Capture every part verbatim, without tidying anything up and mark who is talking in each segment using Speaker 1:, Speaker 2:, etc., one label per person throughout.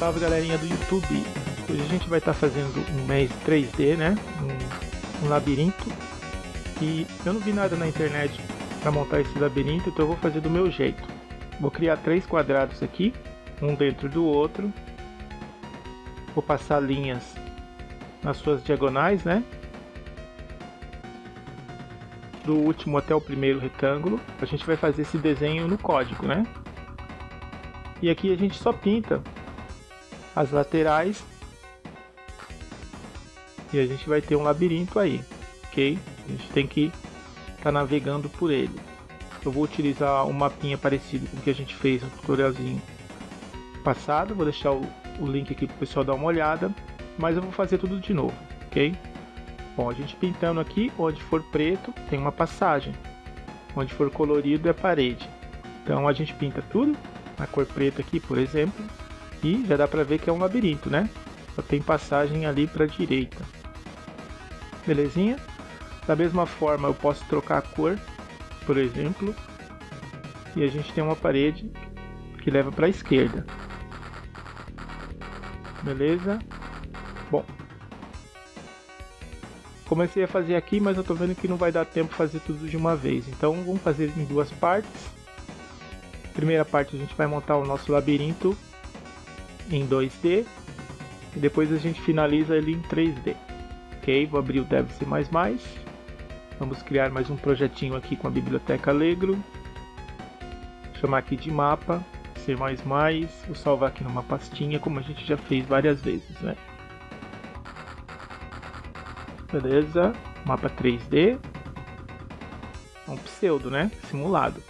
Speaker 1: Salve galerinha do YouTube! Hoje a gente vai estar tá fazendo um maze três D, né? Um, um labirinto. E eu não vi nada na internet para montar esse labirinto, então eu vou fazer do meu jeito. Vou criar três quadrados aqui, um dentro do outro. Vou passar linhas nas suas diagonais, né? Do último até o primeiro retângulo. A gente vai fazer esse desenho no código, né? E aqui a gente só pinta as laterais e a gente vai ter um labirinto aí, ok? A gente tem que estar tá navegando por ele. Eu vou utilizar um mapinha parecido com o que a gente fez no tutorialzinho passado. Vou deixar o, o link aqui para o pessoal dar uma olhada, mas eu vou fazer tudo de novo, ok? Bom, a gente pintando aqui, onde for preto tem uma passagem, onde for colorido é parede. Então a gente pinta tudo na cor preta aqui, por exemplo, e já dá pra ver que é um labirinto, né? Só tem passagem ali pra direita. Belezinha? Da mesma forma eu posso trocar a cor, por exemplo, e a gente tem uma parede que leva pra esquerda. Beleza? Bom, comecei a fazer aqui, mas eu tô vendo que não vai dar tempo fazer tudo de uma vez. Então vamos fazer em duas partes. Primeira parte a gente vai montar o nosso labirinto em dois D e depois a gente finaliza ele em três D. Ok, vou abrir o Dev C mais mais. Vamos criar mais um projetinho aqui com a biblioteca Allegro. Chamar aqui de mapa, C mais mais. Vou salvar aqui numa pastinha, como a gente já fez várias vezes, né? Beleza, mapa três D. É um pseudo, né? Simulado.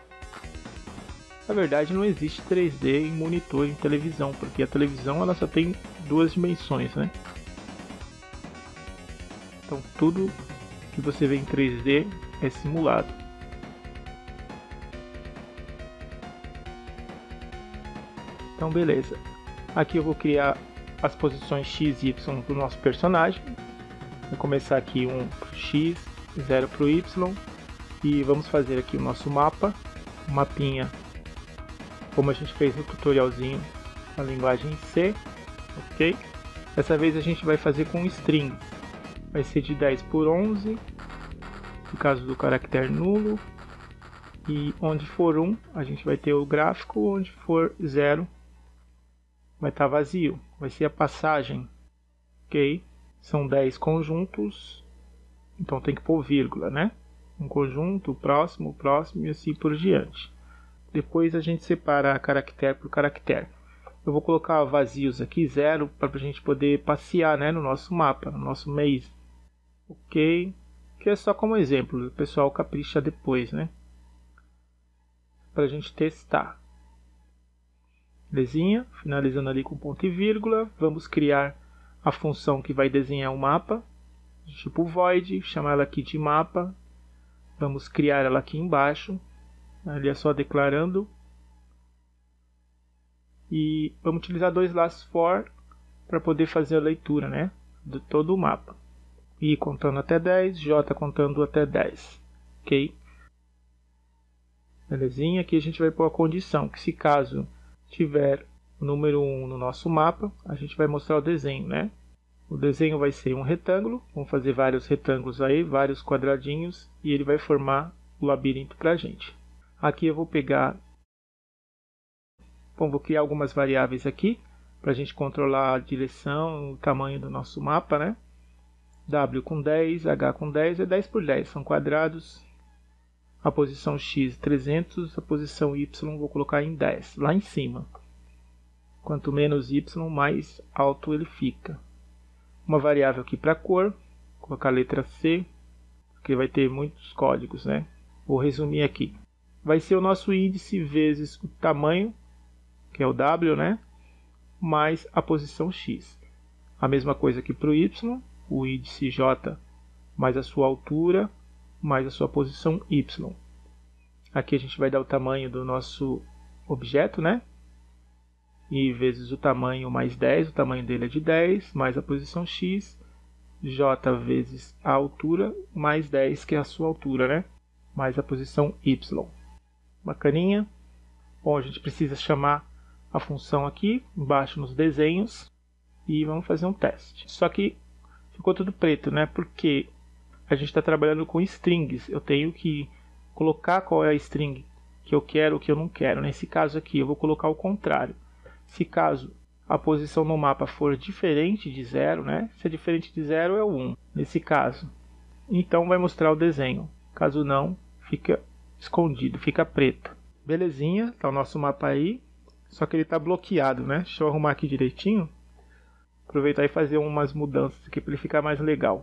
Speaker 1: Na verdade não existe três D em monitor em televisão, porque a televisão ela só tem duas dimensões, né? Então tudo que você vê em três D é simulado. Então beleza. Aqui eu vou criar as posições X e Y do nosso personagem. Vou começar aqui um para o X, zero para o Y. E vamos fazer aqui o nosso mapa. Um mapinha como a gente fez no tutorialzinho na linguagem C, ok? Dessa vez a gente vai fazer com string, vai ser de dez por onze, no caso do caractere nulo, e onde for um a gente vai ter o gráfico, onde for zero vai estar vazio, vai ser a passagem, ok? São dez conjuntos, então tem que pôr vírgula, né? Um conjunto, próximo, próximo e assim por diante. Depois a gente separa caractere por caractere. Eu vou colocar vazios aqui, zero, para a gente poder passear, né, no nosso mapa, no nosso maze. Ok? Que é só como exemplo, o pessoal capricha depois, né? Para a gente testar. Belezinha? Finalizando ali com ponto e vírgula. Vamos criar a função que vai desenhar o mapa. Tipo void, chamar ela aqui de mapa. Vamos criar ela aqui embaixo. Ali é só declarando. E vamos utilizar dois laços for para poder fazer a leitura, né, de todo o mapa. I contando até dez, J contando até dez. Ok? Belezinha? Aqui a gente vai pôr a condição que se caso tiver o número um no nosso mapa, a gente vai mostrar o desenho, né? O desenho vai ser um retângulo. Vamos fazer vários retângulos aí, vários quadradinhos, e ele vai formar o labirinto para a gente. Aqui eu vou pegar, bom, vou criar algumas variáveis aqui para a gente controlar a direção, o tamanho do nosso mapa, né? W com dez, H com dez é dez por dez, são quadrados. A posição X trezentos, a posição Y vou colocar em dez, lá em cima. Quanto menos Y, mais alto ele fica. Uma variável aqui para cor, vou colocar a letra C, porque vai ter muitos códigos, né? Vou resumir aqui. Vai ser o nosso índice vezes o tamanho, que é o W, né? Mais a posição X. A mesma coisa aqui para o Y, o índice J mais a sua altura, mais a sua posição Y. Aqui a gente vai dar o tamanho do nosso objeto, né? E vezes o tamanho mais dez, o tamanho dele é de dez, mais a posição X, J vezes a altura, mais dez, que é a sua altura, né? Mais a posição Y. Bacaninha. Bom, a gente precisa chamar a função aqui, embaixo nos desenhos, e vamos fazer um teste. Só que ficou tudo preto, né? Porque a gente está trabalhando com strings. Eu tenho que colocar qual é a string que eu quero ou que eu não quero. Nesse caso aqui, eu vou colocar o contrário. Se caso a posição no mapa for diferente de zero, né? Se é diferente de zero, é o um. Nesse caso, então vai mostrar o desenho. Caso não, fica escondido, fica preto. Belezinha, tá o nosso mapa aí. Só que ele está bloqueado, né? Deixa eu arrumar aqui direitinho. Aproveitar e fazer umas mudanças aqui para ele ficar mais legal.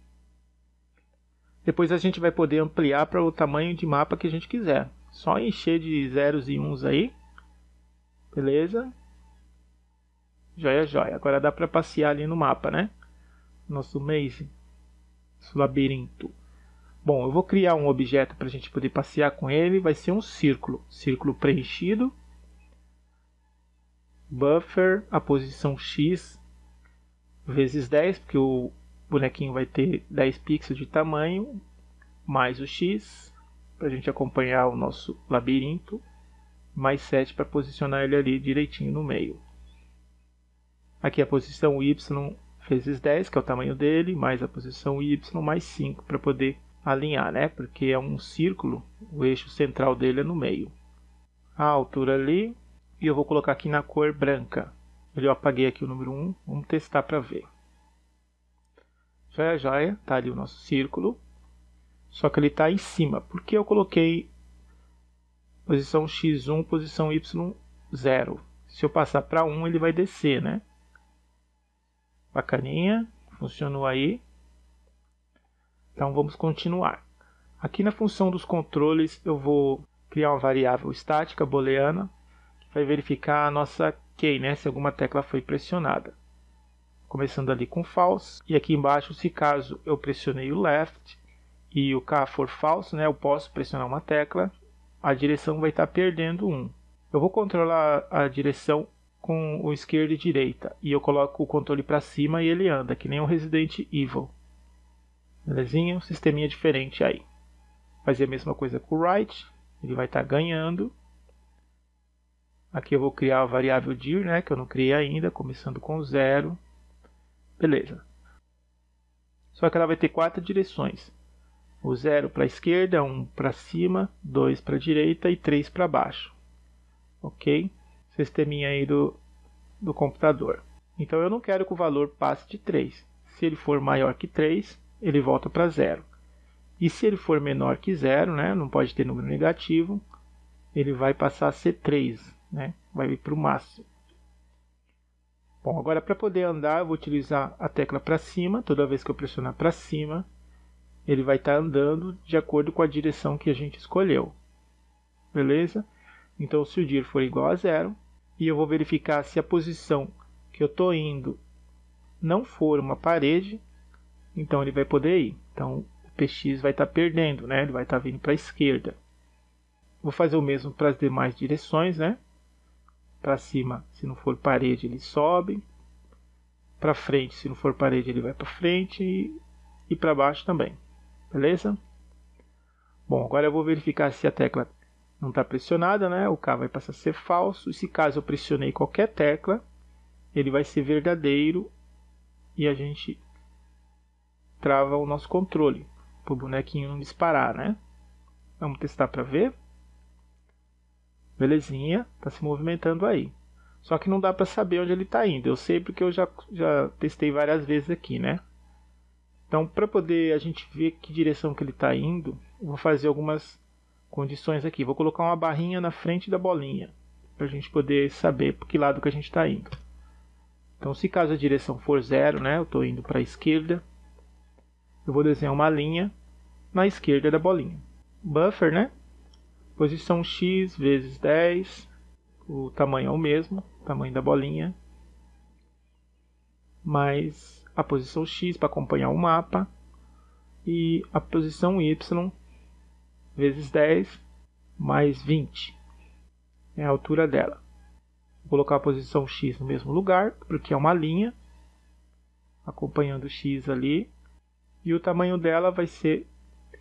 Speaker 1: Depois a gente vai poder ampliar para o tamanho de mapa que a gente quiser. Só encher de zeros e uns aí. Beleza? Joia, joia. Agora dá para passear ali no mapa, né? Nosso maze. Nosso labirinto. Bom, eu vou criar um objeto para a gente poder passear com ele. Vai ser um círculo. Círculo preenchido. Buffer, a posição X vezes dez, porque o bonequinho vai ter dez pixels de tamanho, mais o X, para a gente acompanhar o nosso labirinto, mais sete para posicionar ele ali direitinho no meio. Aqui a posição Y vezes dez, que é o tamanho dele, mais a posição Y, mais cinco, para poder alinhar, né? Porque é um círculo, o eixo central dele é no meio. A altura ali, e eu vou colocar aqui na cor branca. Eu apaguei aqui o número um, vamos testar para ver. Joia, joia, tá ali o nosso círculo. Só que ele está em cima, porque eu coloquei posição X um, posição Y zero. Se eu passar para um, ele vai descer, né? Bacaninha, funcionou aí. Então vamos continuar. Aqui na função dos controles eu vou criar uma variável estática booleana, que vai verificar a nossa key, né? Se alguma tecla foi pressionada. Começando ali com false, e aqui embaixo, se caso eu pressionei o left e o K for false, né? Eu posso pressionar uma tecla, a direção vai estar perdendo um. Eu vou controlar a direção com o esquerda e direita, e eu coloco o controle para cima e ele anda, que nem um Resident Evil. Belezinha? Um sisteminha diferente aí. Fazer a mesma coisa com o right, ele vai estar ganhando. Aqui eu vou criar a variável dir, né, que eu não criei ainda, começando com zero. Beleza. Só que ela vai ter quatro direções. O zero para a esquerda, um para cima, dois para a direita e três para baixo. Ok? Sisteminha aí do, do computador. Então eu não quero que o valor passe de três. Se ele for maior que três, ele volta para zero. E se ele for menor que zero, né, não pode ter número negativo, ele vai passar a ser três, né, vai vir para o máximo. Bom, agora para poder andar eu vou utilizar a tecla para cima. Toda vez que eu pressionar para cima, ele vai estar andando de acordo com a direção que a gente escolheu. Beleza? Então se o dir for igual a zero, e eu vou verificar se a posição que eu estou indo não for uma parede, então ele vai poder ir. Então o P X vai estar perdendo, né? Ele vai estar vindo para a esquerda. Vou fazer o mesmo para as demais direções, né? Para cima, se não for parede, ele sobe. Para frente, se não for parede, ele vai para frente. E, e para baixo também. Beleza? Bom, agora eu vou verificar se a tecla não está pressionada, né? O K vai passar a ser falso. E se caso eu pressionei qualquer tecla, ele vai ser verdadeiro. E a gente trava o nosso controle, para o bonequinho não disparar, né? Vamos testar para ver. Belezinha, está se movimentando aí. Só que não dá para saber onde ele está indo. Eu sei porque eu já, já testei várias vezes aqui, né? Então, para poder a gente ver que direção que ele está indo, eu vou fazer algumas condições aqui. Vou colocar uma barrinha na frente da bolinha, para a gente poder saber por que lado que a gente está indo. Então, se caso a direção for zero, né? Eu estou indo para a esquerda. Eu vou desenhar uma linha na esquerda da bolinha. Buffer, né? Posição X vezes dez. O tamanho é o mesmo, o tamanho da bolinha. Mais a posição X para acompanhar o mapa. E a posição Y vezes dez mais vinte. É a altura dela. Vou colocar a posição X no mesmo lugar, porque é uma linha. Acompanhando o X ali. E o tamanho dela vai ser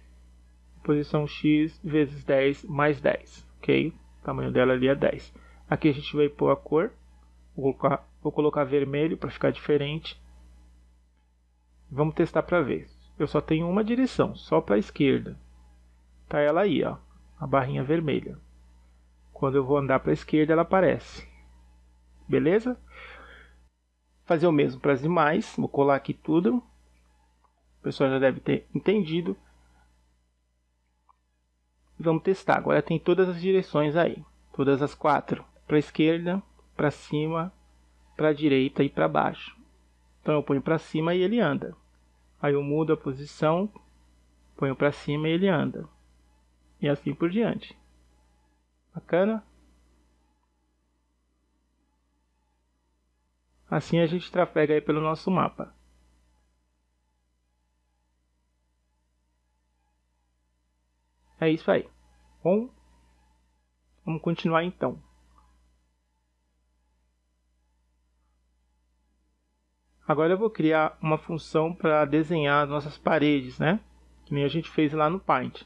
Speaker 1: posição X vezes dez mais dez, ok? O tamanho dela ali é dez. Aqui a gente vai pôr a cor. Vou colocar, vou colocar vermelho para ficar diferente. Vamos testar para ver. Eu só tenho uma direção, só para a esquerda. Tá ela aí, ó, a barrinha vermelha. Quando eu vou andar para a esquerda, ela aparece. Beleza? Fazer o mesmo para as demais. Vou colar aqui tudo. O pessoal já deve ter entendido. Vamos testar. Agora tem todas as direções aí. Todas as quatro. Para a esquerda, para cima, para a direita e para baixo. Então eu ponho para cima e ele anda. Aí eu mudo a posição, ponho para cima e ele anda. E assim por diante. Bacana? Assim a gente trafega aí pelo nosso mapa. É isso aí. Bom, vamos continuar então. Agora eu vou criar uma função para desenhar nossas paredes, né? Que nem a gente fez lá no Paint.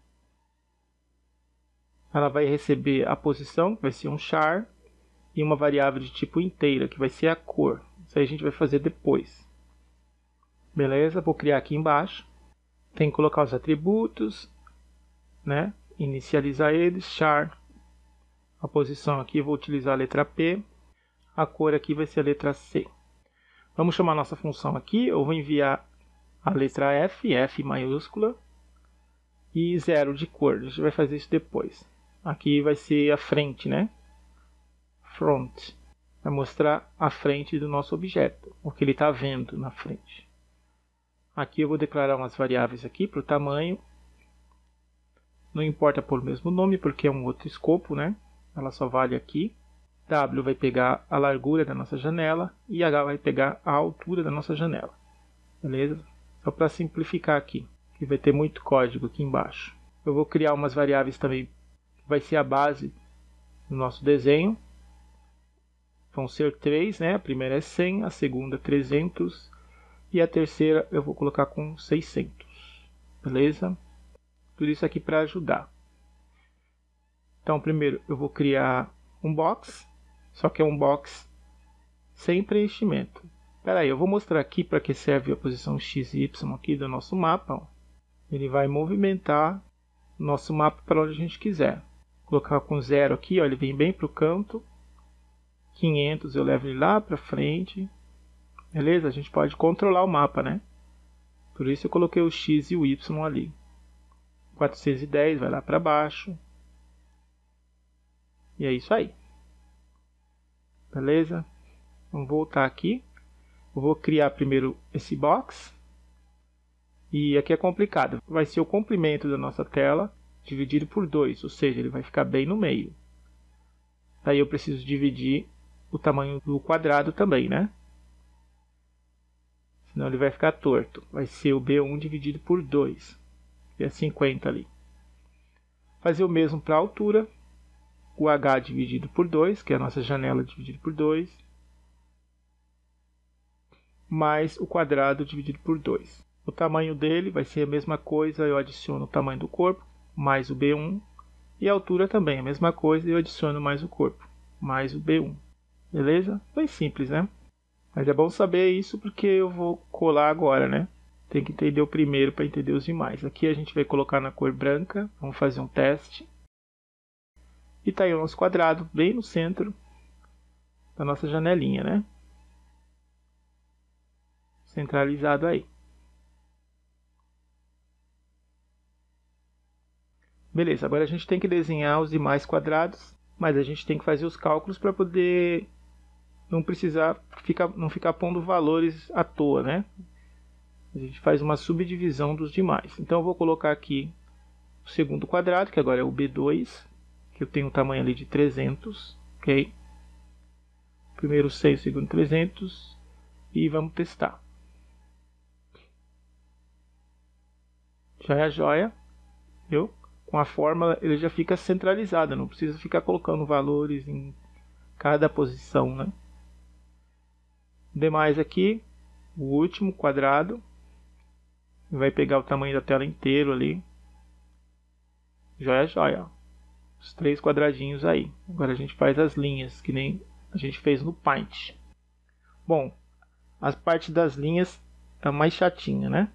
Speaker 1: Ela vai receber a posição, que vai ser um char, e uma variável de tipo inteira, que vai ser a cor. Isso aí a gente vai fazer depois. Beleza? Vou criar aqui embaixo. Tem que colocar os atributos, né? Inicializar eles, char. A posição aqui eu vou utilizar a letra P. A cor aqui vai ser a letra C. Vamos chamar nossa função aqui. Eu vou enviar a letra F, F maiúscula, e zero de cor. A gente vai fazer isso depois. Aqui vai ser a frente, né? Front. Vai mostrar a frente do nosso objeto, o que ele está vendo na frente. Aqui eu vou declarar umas variáveis aqui para o tamanho. Não importa pôr o mesmo nome, porque é um outro escopo, né? Ela só vale aqui. W vai pegar a largura da nossa janela e H vai pegar a altura da nossa janela. Beleza? Só para simplificar aqui, que vai ter muito código aqui embaixo. Eu vou criar umas variáveis também, que vai ser a base do nosso desenho. Vão ser três, né? A primeira é cem, a segunda trezentos e a terceira eu vou colocar com seiscentos. Beleza? Tudo isso aqui para ajudar. Então, primeiro eu vou criar um box, só que é um box sem preenchimento. Espera aí, eu vou mostrar aqui para que serve a posição X e Y aqui do nosso mapa. Ó. Ele vai movimentar o nosso mapa para onde a gente quiser. Vou colocar com zero aqui, ó, ele vem bem para o canto. quinhentos eu levo ele lá para frente. Beleza? A gente pode controlar o mapa, né? Por isso eu coloquei o X e o Y ali. quatrocentos e dez vai lá para baixo. E é isso aí. Beleza? Vamos voltar aqui. Eu vou criar primeiro esse box. E aqui é complicado. Vai ser o comprimento da nossa tela dividido por dois. Ou seja, ele vai ficar bem no meio. Daí eu preciso dividir o tamanho do quadrado também, né? Senão ele vai ficar torto. Vai ser o B um dividido por dois. Que é cinquenta ali. Fazer o mesmo para a altura. O H dividido por dois, que é a nossa janela dividido por dois. Mais o quadrado dividido por dois. O tamanho dele vai ser a mesma coisa. Eu adiciono o tamanho do corpo, mais o B um. E a altura também, a mesma coisa. Eu adiciono mais o corpo, mais o B um. Beleza? Bem simples, né? Mas é bom saber isso porque eu vou colar agora, né? Tem que entender o primeiro para entender os demais. Aqui a gente vai colocar na cor branca. Vamos fazer um teste. E tá aí o nosso quadrado, bem no centro da nossa janelinha, né? Centralizado aí. Beleza, agora a gente tem que desenhar os demais quadrados. Mas a gente tem que fazer os cálculos para poder não precisar ficar, não ficar pondo valores à toa, né? A gente faz uma subdivisão dos demais. Então eu vou colocar aqui o segundo quadrado, que agora é o B dois, que eu tenho um tamanho ali de trezentos, ok? Primeiro cem, o segundo trezentos, e vamos testar. Já é a joia, viu? Com a fórmula ele já fica centralizado, não precisa ficar colocando valores em cada posição, né? Demais aqui, o último quadrado, vai pegar o tamanho da tela inteiro ali. Joia, joia. os três quadradinhos aí. Agora a gente faz as linhas, que nem a gente fez no Paint. Bom, as partes das linhas é mais chatinha, né?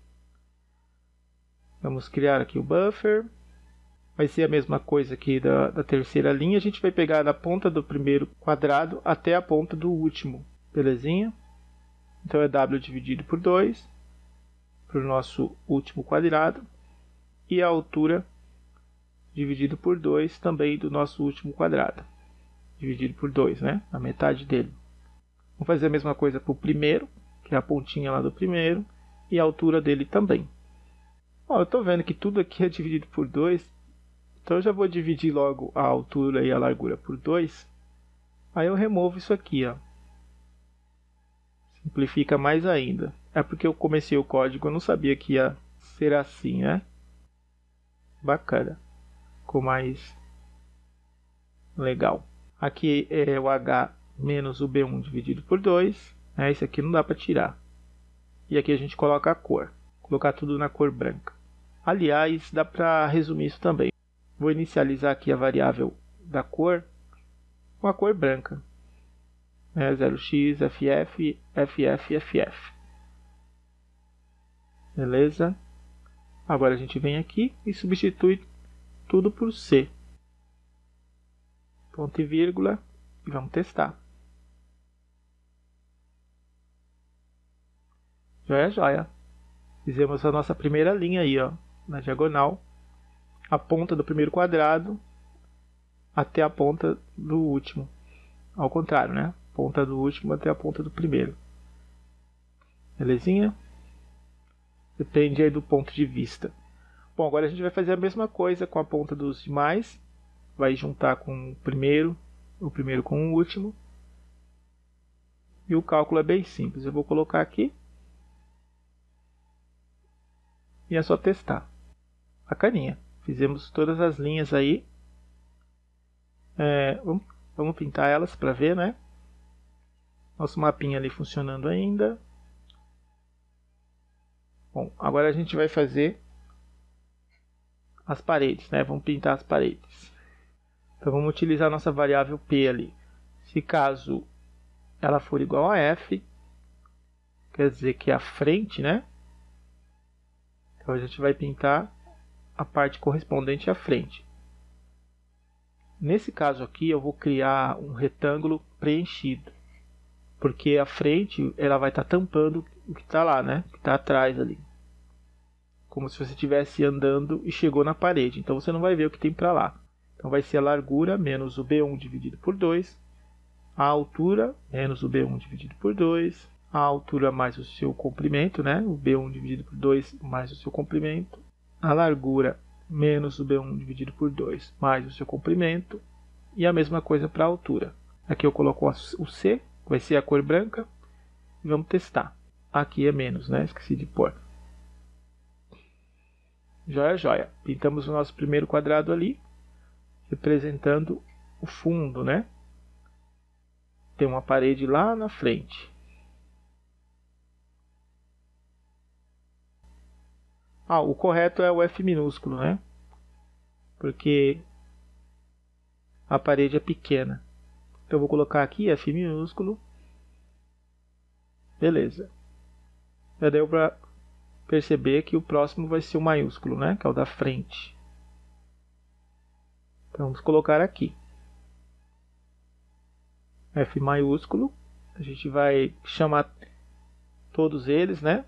Speaker 1: Vamos criar aqui o buffer. Vai ser a mesma coisa aqui da, da terceira linha. A gente vai pegar da ponta do primeiro quadrado até a ponta do último. Belezinha? Então é W dividido por dois para o nosso último quadrado. E a altura dividido por dois também do nosso último quadrado. Dividido por dois, né? A metade dele. Vamos fazer a mesma coisa para o primeiro, que é a pontinha lá do primeiro. E a altura dele também. Ó, eu estou vendo que tudo aqui é dividido por dois. Então eu já vou dividir logo a altura e a largura por dois. Aí eu removo isso aqui, ó. Simplifica mais ainda. É porque eu comecei o código, eu não sabia que ia ser assim, né? Bacana. Ficou mais legal. Aqui é o H menos o B um dividido por dois. Né? Esse aqui não dá para tirar. E aqui a gente coloca a cor. Vou colocar tudo na cor branca. Aliás, dá para resumir isso também. Vou inicializar aqui a variável da cor com a cor branca. É, zero x, ff, ff, ff. Beleza? Agora a gente vem aqui e substitui tudo por C. Ponto e vírgula. E vamos testar. Joia, joia. Fizemos a nossa primeira linha aí, ó, na diagonal. A ponta do primeiro quadrado até a ponta do último. Ao contrário, né? Ponta do último até a ponta do primeiro. Belezinha? Depende aí do ponto de vista. Bom, agora a gente vai fazer a mesma coisa com a ponta dos demais. Vai juntar com o primeiro, o primeiro com o último. E o cálculo é bem simples. Eu vou colocar aqui. E é só testar. Bacaninha. Fizemos todas as linhas aí. É, vamos, vamos pintar elas para ver, né? Nosso mapinha ali funcionando ainda. Bom, agora a gente vai fazer as paredes, né? Vamos pintar as paredes. Então vamos utilizar a nossa variável P ali. Se caso ela for igual a F, quer dizer que é a frente, né? Então a gente vai pintar a parte correspondente à frente. Nesse caso aqui eu vou criar um retângulo preenchido, porque a frente ela vai estar tampando o que está lá, né? O que está atrás ali, como se você estivesse andando e chegou na parede. Então você não vai ver o que tem para lá. Então vai ser a largura menos o B um dividido por dois, a altura menos o B um dividido por dois, a altura mais o seu comprimento, né? O B um dividido por dois mais o seu comprimento. A largura menos o B um dividido por dois mais o seu comprimento. E a mesma coisa para a altura. Aqui eu coloco o C, vai ser a cor branca. E vamos testar. Aqui é menos, né? Esqueci de pôr. Joia, joia. Pintamos o nosso primeiro quadrado ali, representando o fundo, né? Tem uma parede lá na frente. Ah, o correto é o F minúsculo, né? Porque a parede é pequena. Então eu vou colocar aqui F minúsculo. Beleza. Já deu para perceber que o próximo vai ser o maiúsculo, né? Que é o da frente. Então vamos colocar aqui F maiúsculo. A gente vai chamar todos eles, né?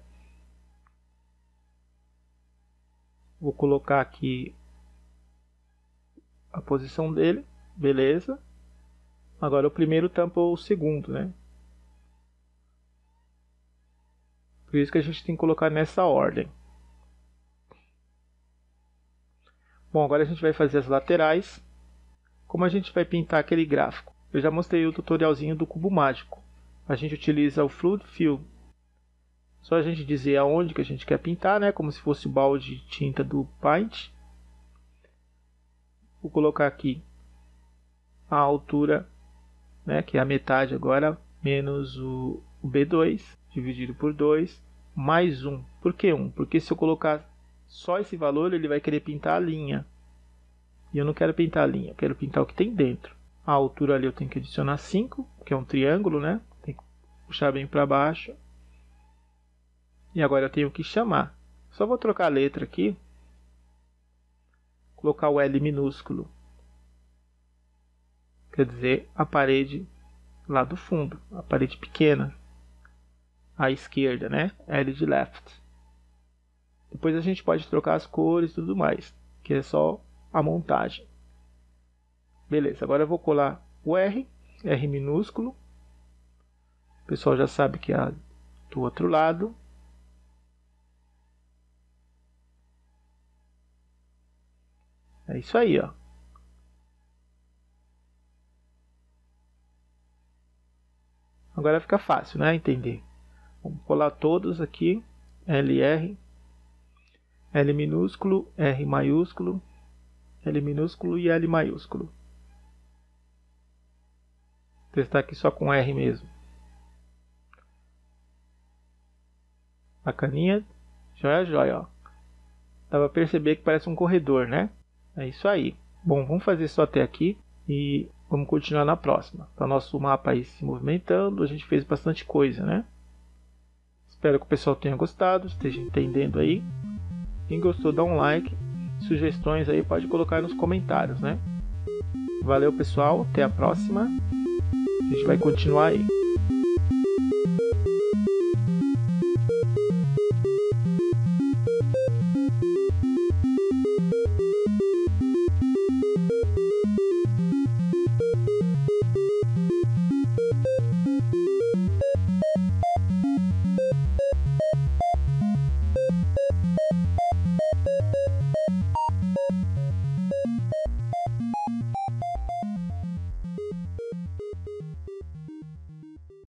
Speaker 1: Vou colocar aqui a posição dele, beleza. Agora o primeiro tampa o segundo, né? Por isso que a gente tem que colocar nessa ordem. Bom, agora a gente vai fazer as laterais. Como a gente vai pintar aquele gráfico? Eu já mostrei o tutorialzinho do cubo mágico. A gente utiliza o Fluid Fill. Só a gente dizer aonde que a gente quer pintar, né? Como se fosse o balde de tinta do Paint. Vou colocar aqui a altura, né? Que é a metade agora, menos o B dois, dividido por dois, mais um. Por que um? Porque se eu colocar só esse valor, ele vai querer pintar a linha. E eu não quero pintar a linha, eu quero pintar o que tem dentro. A altura ali eu tenho que adicionar cinco, que é um triângulo, né? Tem que puxar bem para baixo. E agora eu tenho que chamar. Só vou trocar a letra aqui. Colocar o L minúsculo. Quer dizer, a parede lá do fundo. A parede pequena. À esquerda, né? L de left. Depois a gente pode trocar as cores e tudo mais. Que é só a montagem. Beleza, agora eu vou colar o R. R minúsculo. O pessoal já sabe que é do outro lado. É isso aí, ó. Agora fica fácil, né? Entender. Vamos colar todos aqui. L R. L minúsculo, R maiúsculo, L minúsculo e L maiúsculo. Vou testar aqui só com R mesmo. Bacaninha. Joia, joia, ó. Dá pra perceber que parece um corredor, né? É isso aí. Bom, vamos fazer só até aqui e vamos continuar na próxima. Tá o nosso mapa aí se movimentando, a gente fez bastante coisa, né? Espero que o pessoal tenha gostado, esteja entendendo aí. Quem gostou, dá um like. Sugestões aí pode colocar nos comentários, né? Valeu, pessoal. Até a próxima. A gente vai continuar aí.